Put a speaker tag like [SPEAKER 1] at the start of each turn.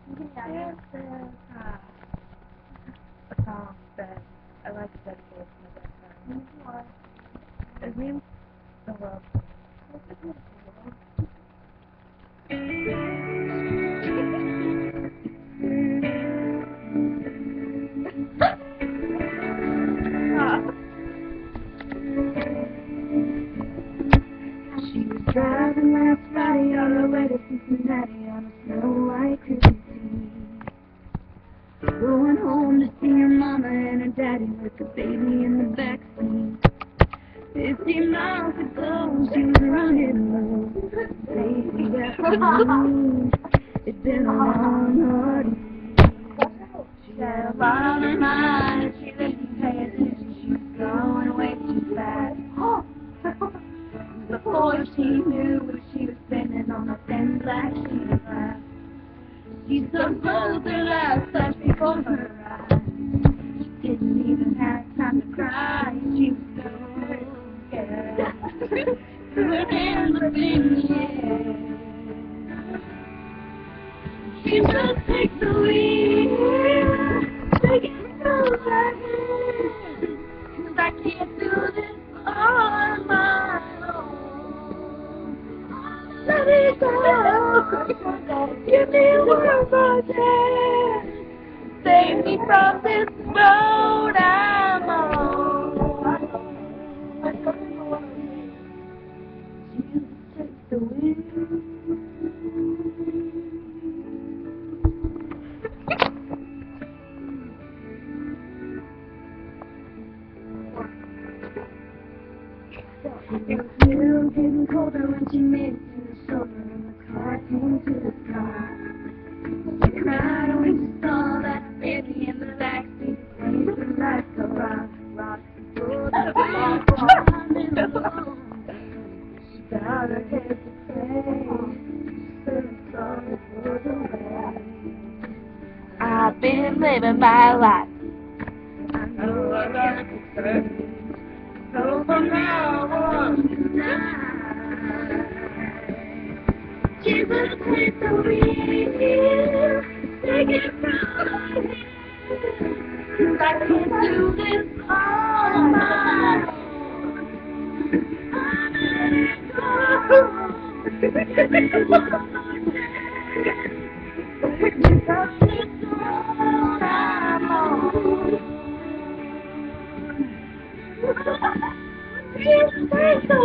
[SPEAKER 1] This is a song that I like to dedicate to my best friend. His name's Devole.
[SPEAKER 2] She was driving last Friday on her way to Cincinnati on a snow-white Christmas Eve. Going home to see her mama and her daddy with the baby in the backseat. 50 miles to go, she was running low. Baby afternoon, it's been a long, hard week. She had a lot on her mind, she didn't pay attention, she was going way too fast. Before she knew what she was spending on a thin black sheet of glass. She saw both her last flash before her eyes. She didn't even have time to cry, she was so scared. Her hands were in the air. She just takes the wheel, take it from my hand, 'cause I can't do this on my own. Let it go, give me one more chance, save me from this road I'm on. Jesus, take the wheel. It was still getting colder when she made it to the shoulder and the car came to the stop. She cried when she saw that baby in the backseat, dancing like a rock. Both the baby climbing along. She bowed her head to pray. She said, "I'm sorry for the way I've been living my life. I know I got to say. So from now on tonight, Jesus, take the wheel, take it from my hand, 'cause I can't do this on my own. I'm letting go, give me one more chance, take me from this road I'm on. Jesus, take the